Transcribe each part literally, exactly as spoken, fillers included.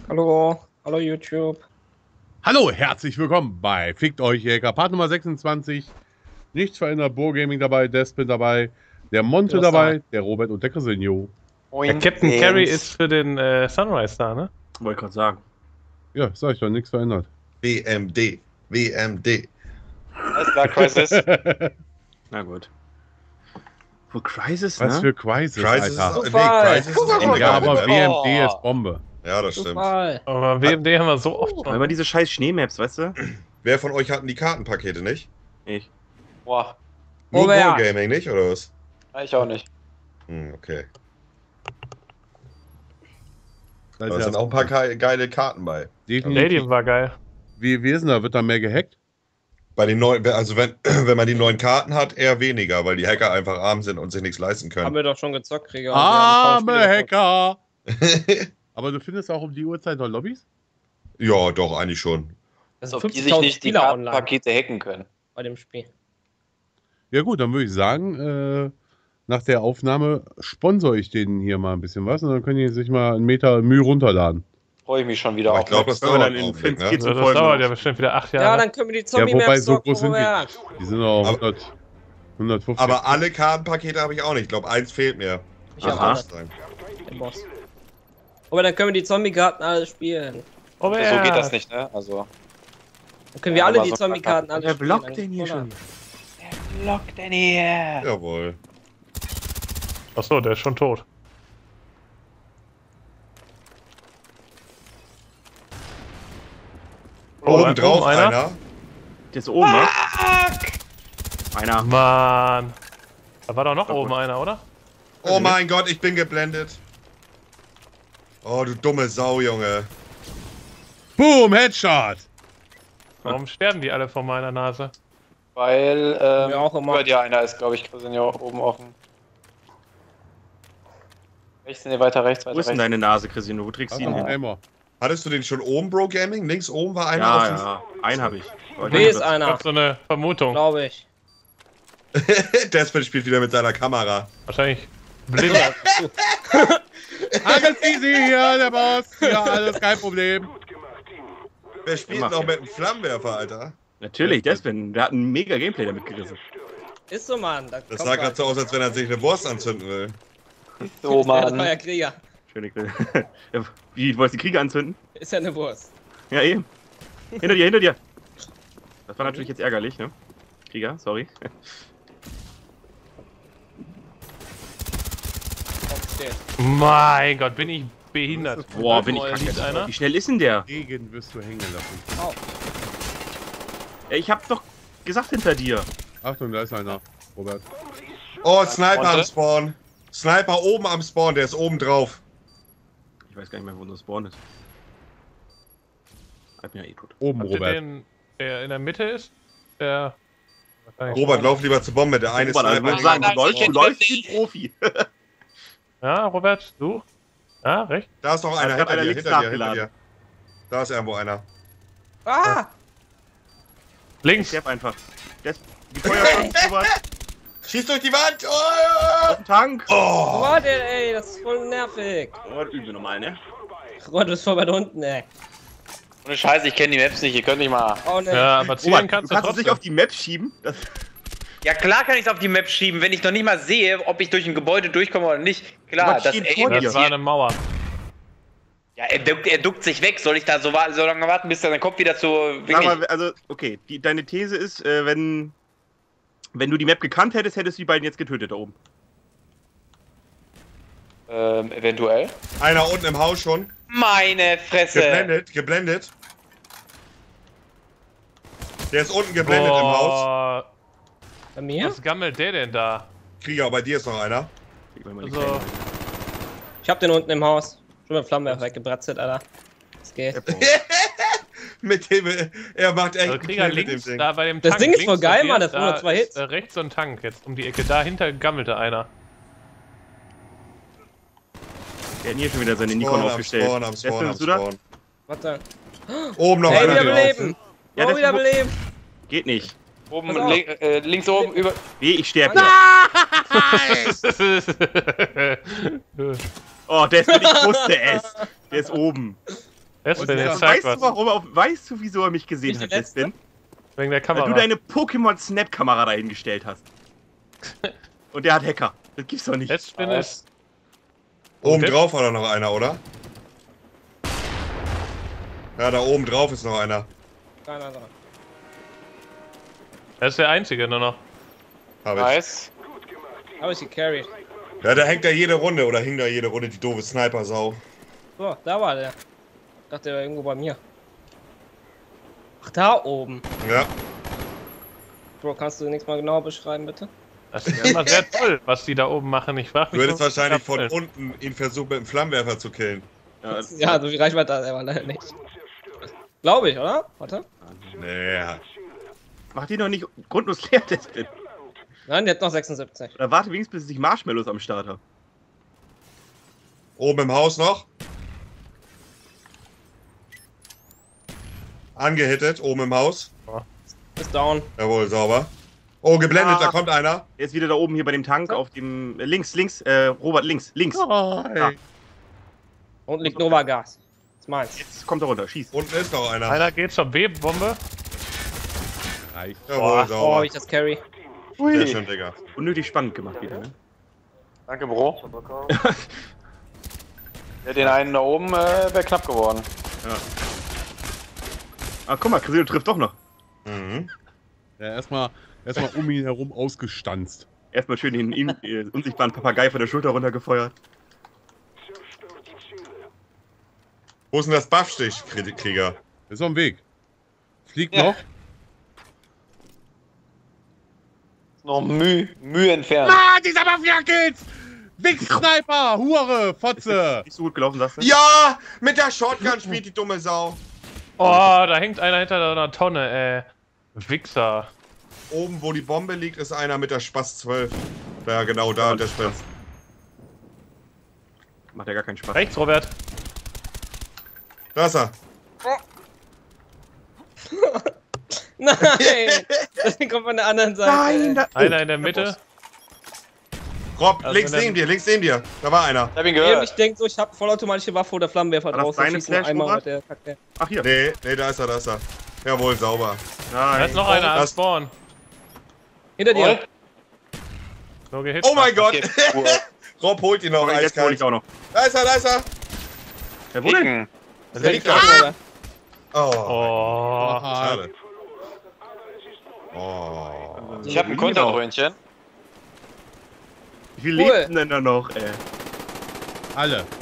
Hallo, hallo YouTube. Hallo, herzlich willkommen bei Fickt euch Jäger, Part Nummer sechsundzwanzig. Nichts verändert, Bohrgaming dabei, Despin dabei, der Monte dabei, der Robert und der Crisinho. Der Captain Carey ist für den äh, Sunrise da, ne? Wollte gerade sagen. Ja, sag ich doch, nichts verändert. W M D, W M D. Alles klar, Crisis. Na gut. Für Crisis, Was ne? für Crisis, Crisis Alter. ist, nee, Crisis ist auch eine Ja, aber geile W Map. M D ist Bombe. Ja, das stimmt. Super. Aber W M D haben wir so oft Aber schon. immer diese scheiß Schneemaps, weißt du? Wer von euch hatten die Kartenpakete nicht? Ich. Boah, Nur Oh, wer? Wargaming nicht, oder was? ich auch nicht. Hm, okay. Das Da ist sind ja auch ein paar ge- geile Karten bei. definitiv. Stadium war geil. Wie, wie ist denn da? Wird da mehr gehackt? Bei den neuen, also wenn, wenn man die neuen Karten hat, eher weniger, weil die Hacker einfach arm sind und sich nichts leisten Haben können. wir doch schon gezockt, Krieger. Arme Hacker! Aber du findest auch um die Uhrzeit noch Lobbys? Ja, doch, eigentlich schon. Das Als sind ob die sich fünfzigtausend nicht die Spieler online Kartenpakete hacken können. bei dem Spiel. Ja gut, dann würde ich sagen, äh, nach der Aufnahme sponsor ich denen hier mal ein bisschen was und dann können die sich mal einen Meter Mühe runterladen. Freue ich mich schon wieder Aber auf. ich glaube, das Wenn wir dauert dann in einen Augenblick, Fins ne? geht's Also in das Folgen dauert ja noch. bestimmt wieder acht Ja, Jahre. dann können wir die Ja, Zombie-Maps wobei so zocken, groß sind die Robert. nicht. Die sind auch Aber- hundert, hundertfünfzig. Aber alle Kartenpakete habe ich auch nicht. Ich glaube, eins fehlt mir. Ich hab Aha. alles, den Boss. Aber dann können wir die Zombie-Karten alle spielen. Oh, So ja. geht das nicht, ne? Also. Dann können wir Ja, alle aber die so- Zombie-Karten alle Wer spielen. blockt denn hier oder? schon? Lock denn hier? Jawohl. Achso, der ist schon tot. Oh, Oben da drauf oben einer? einer. Der ist oben, ne? Einer. Mann. Da war doch noch Kaputt. oben einer, oder? Oh mein Gott, ich bin geblendet. Oh, du dumme Sau, Junge. Boom, Headshot! Warum sterben die alle vor meiner Nase? Weil, ähm, Ja, auch immer. über dir einer ist, glaube ich, Crisinho oben offen. Rechts, ne, weiter rechts, weiter Wo ist denn rechts. deine Nase, Christine? Wo trägst du ihn Achtung, hin? Aimer. Hattest du den schon oben, Bro Gaming? Links oben war einer Ja, auf ja. Einen habe ich. Aber ich B weiß ist nicht, Ich einer, hab so eine Vermutung. glaube ich. dem... Desmond spielt wieder mit seiner Kamera. Wahrscheinlich blind. Alles easy hier, der Boss. Ja, alles kein Problem. Wer spielt Mach noch ja. mit einem Flammenwerfer, Alter? Natürlich, Despen. Der hat ein mega Gameplay damit gerissen. Ist so, Mann. Da Das kommt sah gerade was. so aus, als wenn er sich eine Wurst anzünden will. So, Das war ja Mann. Krieger. Schöne Grill. Wie, du wolltest die Kriege anzünden? Ist ja eine Wurst. Ja, eben. Hinter dir, hinter dir. Das war natürlich jetzt ärgerlich, ne? Krieger, sorry. Aufsteht. Mein Gott, bin ich behindert. Boah, bin ich Boah, kacke. liegt einer. Wie schnell ist denn der? Regen wirst du hängen lassen. Ey, ich hab doch gesagt hinter dir. Achtung, da ist einer, Robert. Oh, Sniper am Warte. Spawn. Sniper oben am Spawn, der ist oben drauf. Ich weiß gar nicht mehr, wo unser Spawn ist. Ich bin ja eh tot. Oben, Habt ihr Robert. den, der in der Mitte ist? Der. Robert, lauf lieber zur Bombe. Der eine Robert, also, Sniper. muss sagen, du nein, läufst, ich du kenn läufst wie nicht. ein Profi. Ja, Robert, du? Ja, recht. Da ist noch einer Da hat hinter einer dir, links hinter dir, hinter nachgeladen. dir. Da ist irgendwo einer. Ah! Links. Sterb einfach. Der die Feuerpumpe, Robert. Schieß durch die Wand! Oh! Auf den Tank. Oh! Robert, ey, das ist voll nervig. Robert, üben wir nochmal, ne? Robert, du bist voll weit unten, ey. Ohne Scheiße, ich kenne die Maps nicht, ihr könnt mich mal. Oh, ne. Ja, aber zielen Robert, kannst du du kannst es nicht trotzdem. auf die Map schieben. Das Ja, klar kann ich es auf die Map schieben, wenn ich noch nicht mal sehe, ob ich durch ein Gebäude durchkomme oder nicht. Klar, Robert das steht Aim vor dir. jetzt Das war hier. eine Mauer. Ja, er duckt, er duckt sich weg. Soll ich da so, wa- so lange warten, bis sein Kopf wieder zu. Sag Wirklich? mal, also, okay, die, deine These ist, äh, wenn, wenn du die Map gekannt hättest, hättest du die beiden jetzt getötet da oben. Ähm, eventuell. Einer unten im Haus schon. Meine Fresse! Geblendet, geblendet. Der ist unten geblendet im Haus. Boah, Bei mir? was gammelt der denn da? Krieger, bei dir ist noch einer. Krieg mal meine Also, Kleine. Ich hab den unten im Haus. Schon mit Flammenwerfer weggebratzelt, Alter. Das geht. Mit dem, er macht echt also einen Krieger Kill mit dem links, Ding. da bei dem Das Tank. Ding ist links voll geil, von dir, Mann, das waren da nur zwei ist, Hits. Äh, rechts so ein Tank, jetzt um die Ecke. Dahinter gammelte einer. Der hat hier schon wieder seine Spawn, Nikon am aufgestellt. Spawn, am Wer Spawn, am findest du das? Spawn. Warte. Oben noch Hey, einer wieder draußen. beleben! Ja, Oh, das- wieder beleben! Geht nicht. Oben, Pass auf. li äh, links oben, über. Nee, ich sterbe hier. Oh, der ist, ich wusste es. Der ist oben. Despin, ja, jetzt zeig Weißt du, was. warum, auf, weißt du, wieso er mich gesehen Nicht hat, die letzte? Despin? Wegen der Weil Kamera. du deine Pokémon-Snap-Kamera dahingestellt hast. Und der hat Hacker. Das gibt's doch nicht. Despin ist... Oben Und drauf war da noch einer, oder? Ja, da oben drauf ist noch einer. Keiner dran. Er ist der Einzige nur noch. Hab ich. Nice. Hab ich gecarried. Ja, da hängt da jede Runde oder hing da jede Runde die doofe Sniper-Sau. So, da war der. Ich dachte, der war irgendwo bei mir. Ach, da oben. Ja. Bro, kannst du nichts mal genauer beschreiben, bitte? Das ist immer sehr toll, was die da oben machen. Ich frag Du mich, hättest nur, was wahrscheinlich da von wollen. unten ihn versucht mit dem Flammenwerfer zu killen. Ja, Ja, so viel Reichweite hat er aber leider nicht. Glaube ich, oder? Warte. Nee. mach die doch nicht grundlos leer, Despin. Nein, der hat noch sechsundsiebzig. Oder warte wenigstens, bis ich Marshmallows am Start habe. Oben im Haus noch. Angehittet, oben im Haus. Ist down. Jawohl, sauber. Oh, geblendet, Ah. da kommt einer. Er ist wieder da oben hier bei dem Tank auf dem. Äh, links, links, äh, Robert, links, links. Oh, ey. Und liegt Nova Gas. Das ist meins. Jetzt kommt er runter, schießt. Unten ist noch einer. Einer geht zur B-Bombe. Reicht. Jawohl, Boah. Oh, sauber. hab ich das Carry. Sehr schön, Digga. Unnötig spannend gemacht wieder, ne? Danke, Bro. Ja, den einen da oben äh, wäre knapp geworden. Ah, guck mal, Cresino trifft doch noch. Mhm. Ja, erstmal erstmal um ihn herum ausgestanzt. Erstmal schön den ihn, äh, unsichtbaren Papagei von der Schulter runtergefeuert. Wo ist denn das Buffstich, Krieger? Ist auf dem Weg. Fliegt Ja. noch. Noch Mühe, Mühe entfernt. Ah, dieser Mafia-Kills! Wichs-Sniper! Hure! Fotze! Nicht so gut gelaufen, sagst du? Ja! Mit der Shotgun spielt die dumme Sau. Oh, da hängt einer hinter einer Tonne, ey. Wichser. Oben, wo die Bombe liegt, ist einer mit der Spaß zwölf. Ja, genau da, der Spaß. Macht ja gar keinen Spaß. Rechts, Robert. Da ist er. Nein! Das kommt von der anderen Seite. Nein, da, Einer in der Mitte. Rob, Also links wenn- neben dir, links neben dir. Da war einer. Ich hab ihn Ey, und gehört. ich denk so, ich hab vollautomatische Waffe oder Flammenwerfer War das draußen. deine Schieß nur Flash, einmal Robert? und der kackt der. Ach, hier. Nee, nee, da ist er, da ist er. Jawohl, sauber. Da Nein. ist noch einer am das- Spawn. Hinter dir. Nur gehittet. Oh mein Gott! Okay, cool. Rob holt ihn noch Aber jetzt hol eiskalt. ich auch noch. Da ist er, da ist er. Ja, wo denn? Dicken. Der liegt da. Ah! Oh, Oh. schade. Oh. Ich hab ein Konterröhnchen. Wie viel Cool. lebt denn da noch, ey? Alle. Ja.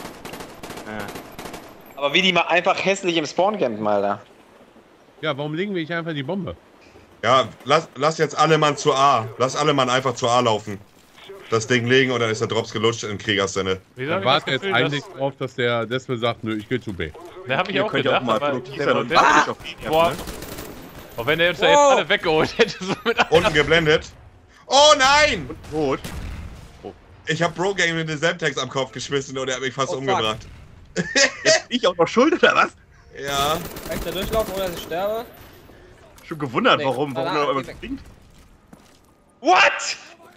Aber wie die mal einfach hässlich im Spawn campen, Alter. Ja, warum legen wir nicht einfach die Bombe? Ja, lass, lass jetzt alle Mann zu A. Lass alle Mann einfach zu A laufen. Das Ding legen und dann ist der Drops gelutscht in Kriegersinne. Wieso Da hab ich das warte jetzt Gefühl, eigentlich dass... drauf, dass der Despel sagt, nö, ich gehe zu B. Ne, hab ich Ihr auch könnt ja gedacht, auch mal aber... produktiv Der, sein und der, ah! auf ihn boah. ne? Oh, wenn der uns da Wow. jetzt alle weggeholt hätte, so mit Unten geblendet. Oh nein! Rot. Ich hab Bro Game mit den Semtex am Kopf geschmissen und er hat mich fast Oh, fuck. umgebracht. Jetzt bin ich auch noch schuld, oder was? Ja. Kann ich da durchlaufen oder ich sterbe? Schon gewundert, Nee. warum, warum Ah, er geh immer weg. klingt. What?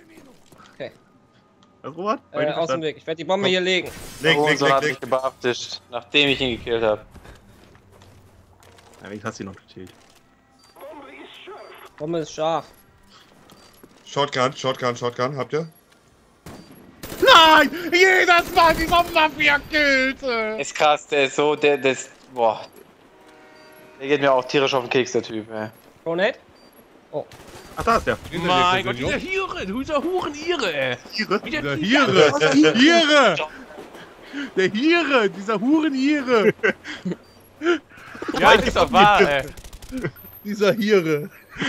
Was, Robert? Äh, aus dem Weg. Ich werde die Bombe hier legen. Leg, leg, so leg, hat mich leg. gebehaftet, nachdem ich ihn gekillt habe. Ja, wenigstens hast du ihn noch gekillt. Bombe ist scharf. Shotgun, Shotgun, Shotgun, habt ihr? Nein! Jedes Mal dieser Mafia-Kills! äh. Ist krass, der ist so, der, der ist, boah. Der geht mir auch tierisch auf den Keks, der Typ, ey. Grenade? Ach, da ist der. Mein Gott, dieser Hiere, dieser Huren-Ire, ey. Tiere. Der Hiere! Hiere! Der Hiere! Dieser Huren-Hiere! Ja, ist doch wahr, ey. Dieser Hiere!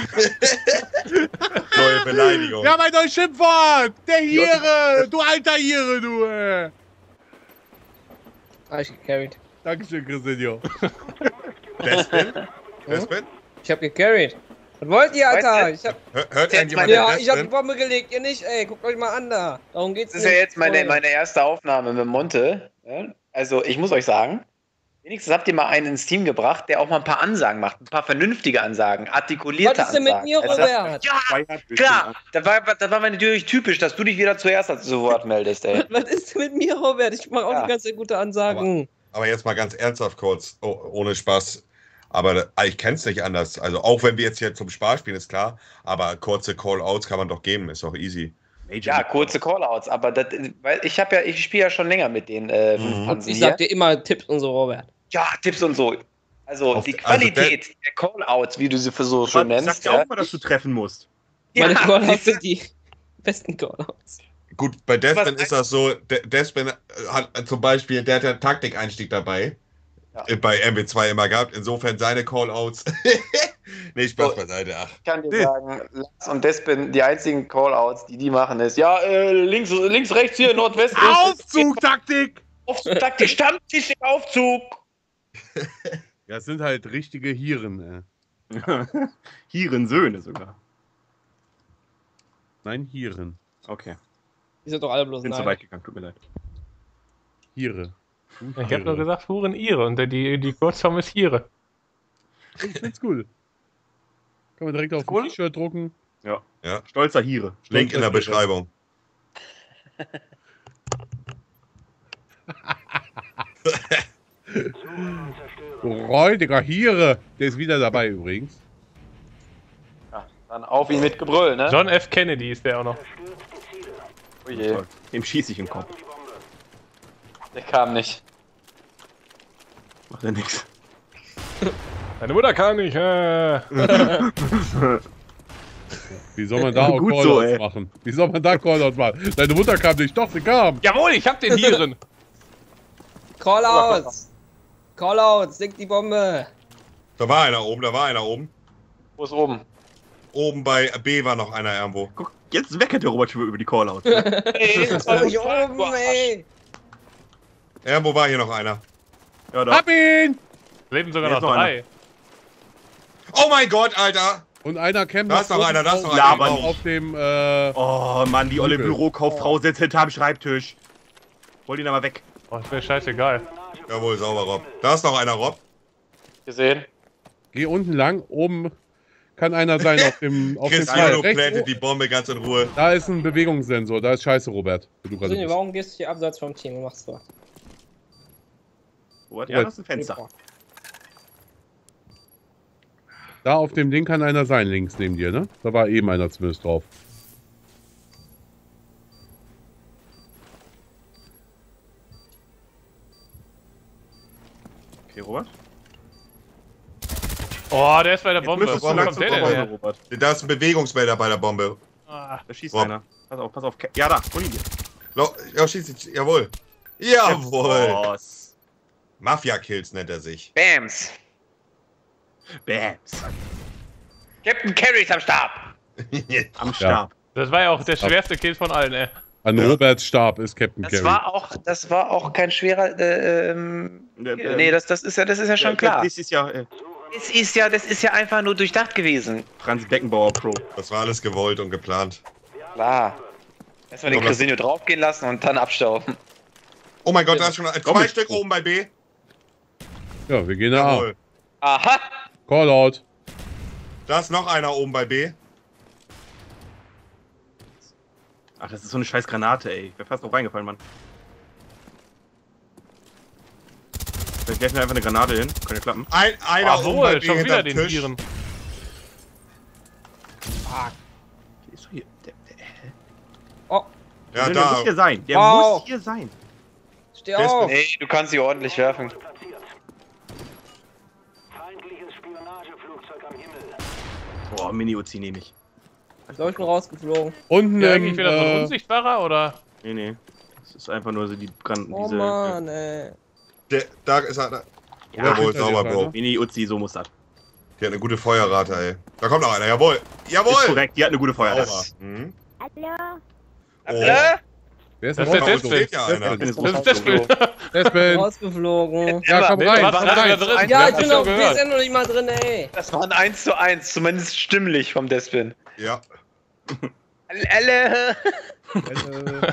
Neue Beleidigung. Ja, mein neues Schimpfwort! Der Hiere! Du alter Hiere, du! Äh. Ah, ich gecarried. Dankeschön, Chrisenio. Despin? Despin? Ich hab gecarried. Was wollt ihr, Alter? Ich hab, Hör- Hört Jetzt irgendjemand ja, den ich hab die Despin? Bombe gelegt, ihr nicht, ey. Guckt euch mal an da. Darum geht's Das ist nicht. ja jetzt meine, Freunde. meine erste Aufnahme mit Monte. Ja? Also, ich muss euch sagen, wenigstens habt ihr mal einen ins Team gebracht, der auch mal ein paar Ansagen macht. Ein paar vernünftige Ansagen, artikulierte Was ist denn mit Ansagen. mir, Also, Robert? ja, klar. Das war, das war natürlich typisch, dass du dich wieder zuerst zu Wort meldest, ey. Was ist denn mit mir, Robert? Ich mache auch Ja. die ganze Zeit gute Ansagen. aber jetzt mal ganz ernsthaft kurz, oh, ohne Spaß. Aber ich kenne es nicht anders. Also auch wenn wir jetzt hier zum Spaß spielen, ist klar. Aber kurze Call-Outs kann man doch geben, ist doch easy. Ja, kurze Callouts, aber das, weil ich habe ja, ich spiele ja schon länger mit den äh, fünf Mhm. Panzern Ich hier. sag dir immer Tipps und so, Robert. Ja, Tipps und so. Also Auf- die also Qualität der Callouts, wie du sie für so schön Sag nennst. dir ja. auch mal, dass du treffen musst. Meine Ja, Callouts sind die besten Callouts. Gut, bei Deathman Was- ist das so, De Deathman hat zum Beispiel, der hat ja Taktikeinstieg dabei. Ja. Äh, Bei M W zwei immer gehabt. Insofern seine Callouts. Nee, Spaß So. beiseite. Ach. Ich kann dir sagen, Lars und Despin, die einzigen Callouts, die die machen, ist, ja, äh, links, links, rechts, hier, Nordwest. Aufzugtaktik! Aufzug, Taktik, Stammtisch im Aufzug. Ja, es sind halt richtige Hieren. Äh. Hieren Söhne sogar. Nein, Hieren. Okay. Die sind doch alle bloß Bin zu nein. weit gegangen, tut mir leid. Hiere. Ich hab nur gesagt, Huren ihre und die, die Kurzform ist ihre. Ich find's cool. Kann man direkt auf Cool. ein T-Shirt drucken. Stolzer Hiere. Link in der Stolzer Beschreibung. Räudiger Hiere. Der ist wieder dabei übrigens. Ja, dann auf ihn mit Gebrüll, ne? John F. Kennedy ist der auch noch. Oh je, Toll. Dem schieß ich im Kopf. der kam nicht. Macht ja nix. Deine Mutter kann nicht. Äh. Wie soll man da auch Gut so, Callouts ey. machen? Wie soll man da Callouts machen? Deine Mutter kam nicht. Doch, sie kam. Jawohl, ich hab den Hieren. Callouts! Callouts, sinkt die Bombe! Da war einer oben, da war einer oben. Wo ist oben? Oben bei B war noch einer irgendwo. Guck, jetzt weckert der Robert schon über die Callouts. Ey, das war Hier oben, ey! Irgendwo war hier noch einer. Ja, da. Hab ihn! Leben sogar Hier ist noch noch drei. Oh mein Gott, Alter! Und einer kämpft Da ist noch oben einer, da ist noch auf- einer. auf, auf dem, äh, Oh Mann, die olle Dunkel. Bürokauffrau sitzt hinterm Schreibtisch. Hol ihn aber weg. Oh, das wäre scheißegal. Jawohl, sauber, Rob. Da ist noch einer, Rob. gesehen. geh unten lang. Oben kann einer sein auf dem, auf dem Pfeil. Cristiano Rechts, plantet die Bombe ganz in Ruhe. da ist ein Bewegungssensor. Da ist scheiße, Robert. Wo du gerade Sinne, bist. warum gehst du hier abseits vom Team und machst so? Robert, ja, das ist ein Fenster. Da auf dem Ding kann einer sein, links neben dir, ne? Da war eben einer zumindest drauf. Okay, Robert. Oh, der ist bei der Jetzt Bombe. müsstest Wo du kommt langsam der zur denn Bombe, her? Robert. Da ist ein Bewegungsmelder bei der Bombe. Ah, Da schießt Rob. einer. Pass auf, pass auf. Ja, da, hol ihn dir. Lo- Ja, schieß dich. Jawohl. Jawohl. Boss. Mafia-Kills nennt er sich. Bams. Bams. Captain Carries am Stab. Am Stab. das war ja auch der schwerste Kill von allen, ey. An Ja. Roberts Stab ist Captain Das Carey. war auch, das war auch kein schwerer. Äh, ähm, Der- nee, das, das ist ja, das ist ja schon klar. Das ist ja äh, Es ist ja, das ist ja einfach nur durchdacht gewesen. Franz Beckenbauer Pro. Das war alles gewollt und geplant. Klar. Erstmal den Aber das- Crisinho draufgehen lassen und dann abstauben. Oh mein Gott, da ist schon zwei Doppel- Stück oben bei B. Ja, wir gehen da A. Jawohl. Aha! Callout. Da ist noch einer oben bei B. Ach, das ist so eine scheiß Granate, ey. Wäre fast drauf reingefallen, Mann. Vielleicht werfen wir einfach eine Granate hin. Könnte ja klappen. Ein, einer oben bei Jawohl, B schon wieder hinterm den Tisch. Hieren. Der ist doch hier. Der, der, Oh, Ja, der da. muss hier sein. Der Wow. muss hier sein. steh Der ist auf! Nee, du kannst sie ordentlich werfen. Boah, Mini-Uzi nehme ich. Soll ich schon rausgeflogen? Unten Ja, im, eigentlich wieder so ein äh, Unsichtbarer, oder? Nee, nee. Das ist einfach nur so die Gran Oh diese Mann, ey. Der, da ist einer. Ja, Jawohl, hinter dir sauber, ist Bro. einer. Mini-Uzi, so muss das. Die hat eine gute Feuerrate, ey. Da kommt noch einer, jawohl. Ist Jawohl! korrekt, die hat eine gute Feuerrate. Sauber. Mhm. Hallo. Oh. Äh? wer ist Das noch ist der raus? Da steht ja einer. Ich bin jetzt Das ist das Bild. Despen. Rausgeflogen. Ja, komm Nee, rein, was komm ist da rein. drin? Ja, Wir ich haben bin das noch, schon wir gehört. sind noch nicht mal drin, ey. Das war ein eins zu eins, zumindest stimmlich vom Despin. Ja. Alle. Äh,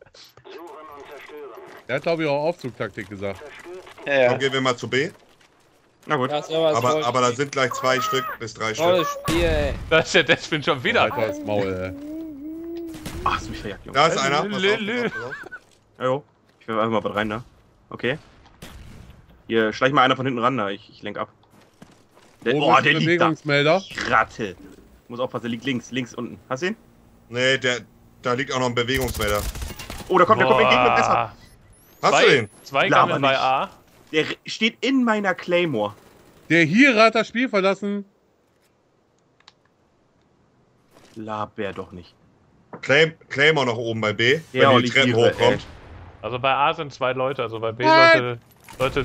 Der hat, glaube ich, auch Aufzugtaktik gesagt. Ja, Dann ja. gehen wir mal zu B. Na gut. Das ist aber das Aber, tolles aber da Spiel. sind gleich zwei Stück bis drei Stück. Tolles Spiel, ey. Da ist der Despin schon wieder. Alter, das Maul, ey. Ach, hast du mich verjagt, Junge. Da ist einer. Pass auf, Lü, lü. pass auf, pass auf. Ja, jo. Ich werfe einfach mal was rein, da. Okay. Hier, schleich mal einer von hinten ran, da. Ich, ich lenk ab. Der, Wo oh, ist der der liegt da. Bewegungsmelder? Ratte. Muss aufpassen, der liegt links, links unten. Hast du ihn? Nee, der, da liegt auch noch ein Bewegungsmelder. Oh, da kommt, der kommt entgegen mit dem Messer. Boah. Hast Zwei, du den? zwei Laber Gammeln bei nicht. A. Der steht in meiner Claymore. Der Hierer hat das Spiel verlassen. Laber doch nicht. Claim, Claymore noch oben bei B, Ja, wenn die Treppen Olivier, hochkommt. Also bei A sind zwei Leute, also bei B What? sollte, sollte.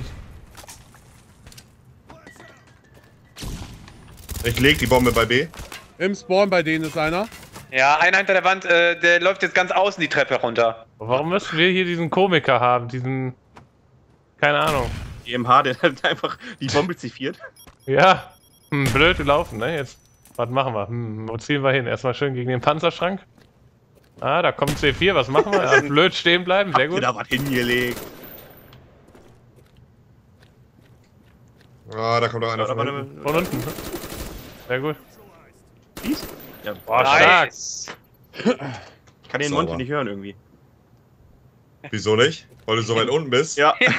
Ich leg die Bombe bei B. Im Spawn bei denen ist einer. Ja, einer hinter der Wand, äh, der läuft jetzt ganz außen die Treppe runter. Warum müssen wir hier diesen Komiker haben? Diesen. Keine Ahnung. E M H, der hat einfach die Bombe zifiert. Ja. Hm, blöd gelaufen, ne? Jetzt. Was machen wir? Hm, wo ziehen wir hin? Erstmal schön gegen den Panzerschrank. Ah, da kommt C vier, was machen wir? Ja, blöd stehen bleiben, sehr Habt ihr gut. da was hingelegt? Ah, da kommt doch einer von Warte, hinten. Von unten. Sehr gut. Dies? Ja, Boah, stark. Nice. ich kann den Sauber. Monty nicht hören irgendwie. Wieso nicht? Weil du so weit unten bist? Ja, Ich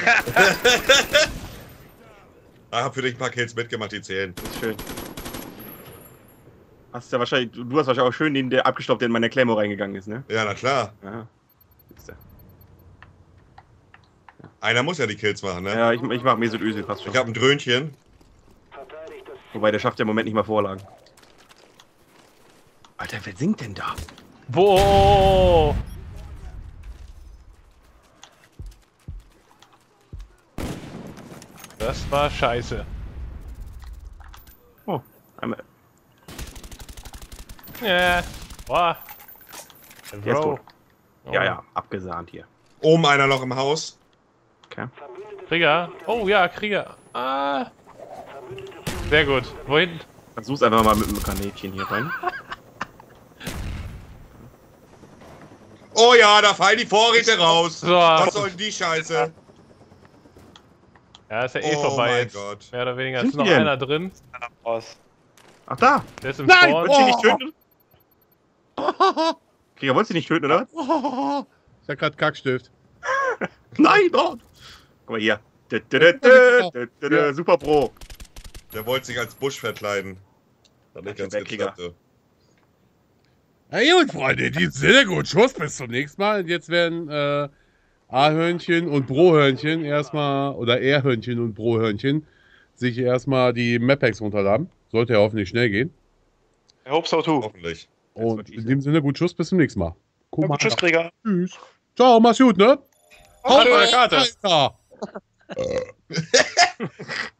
hab für dich ein paar Kills mitgemacht, die zählen. das ist schön. Hast ja wahrscheinlich, du du hast wahrscheinlich auch schön den, der abgestoppt, der in meine Claymore reingegangen ist, ne? Ja, na klar. Ja. Siehst du. Einer muss ja die Kills machen, ne? Ja, ich, ich mach Mesut Özil fast schon. Ich hab ein Dröhnchen. Wobei, der schafft ja im Moment nicht mal Vorlagen. Alter, wer singt denn da? Boah. Das war scheiße. Oh, einmal. Ja. Boah. Der ist tot. Oh. Ja, ja, abgesahnt hier. Oben einer noch im Haus. Okay. Krieger. Oh ja, Krieger. Ah. Sehr gut. Wohin? Versuch's einfach mal mit einem Granätchen hier rein. Oh ja, da fallen die Vorräte raus. So. Was soll denn die Scheiße? Ja, ist ja eh Oh vorbei mein jetzt. Gott. Mehr oder weniger. Sind Ist noch die denn? einer drin. Raus. Ach da! Der ist im Nein! Spawn. Wolltest du Oh. nicht töten? Krieger, wolltest du nicht töten, oder? Ich hab grad Kackstift. Nein, doch! Guck mal hier. Dö, dö, dö, dö, dö, dö, dö, Super Pro. Der wollte sich als Busch verkleiden. Hat nicht Ach, ganz der Krieger. geklappt. Ja gut, Freunde, die sehr gut. Schuss bis zum nächsten Mal. Und jetzt werden äh, A-Hörnchen und Bro-Hörnchen erstmal, oder R-Hörnchen und Bro-Hörnchen, sich erstmal die Map-Packs runterladen. Sollte ja hoffentlich schnell gehen. I hope so too. Hoffentlich. Und in dem Sinne, gut Schuss, bis zum nächsten Mal. Guck mal. Tschüss, Krieger. Tschüss. Ciao, mach's gut, ne? Hallo, Karte. Alter.